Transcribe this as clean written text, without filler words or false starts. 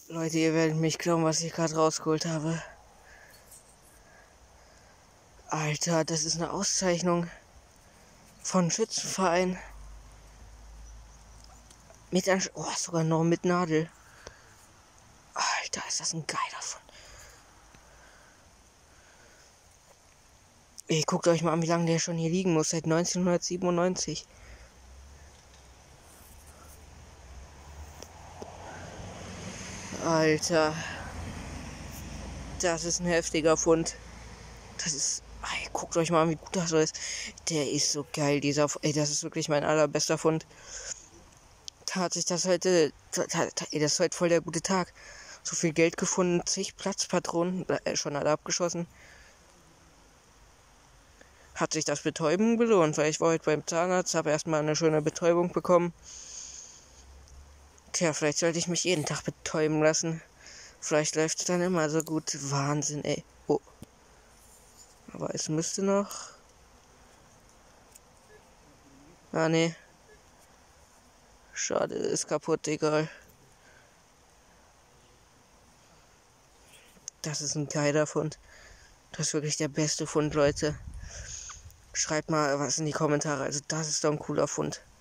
Leute, ihr werdet mich glauben, was ich gerade rausgeholt habe. Alter, das ist eine Auszeichnung von Schützenverein. Sogar noch mit Nadel. Alter, ist das ein geiler Fund. Ey, guckt euch mal an, wie lange der schon hier liegen muss. Seit 1997. Alter. Das ist ein heftiger Fund. Das ist... Ey, guckt euch mal an, wie gut das so ist. Der ist so geil, dieser... Ey, das ist wirklich mein allerbester Fund. Da hat sich das heute... Ey, das ist heute voll der gute Tag. So viel Geld gefunden, zig Platzpatronen, schon alle abgeschossen. Hat sich das Betäuben gelohnt, weil ich war heute beim Zahnarzt, habe erstmal eine schöne Betäubung bekommen. Tja, vielleicht sollte ich mich jeden Tag betäuben lassen. Vielleicht läuft es dann immer so gut. Wahnsinn, ey. Oh. Aber es müsste noch... Ah, nee. Schade, ist kaputt, egal. Das ist ein geiler Fund. Das ist wirklich der beste Fund, Leute. Schreibt mal was in die Kommentare. Also das ist doch ein cooler Fund.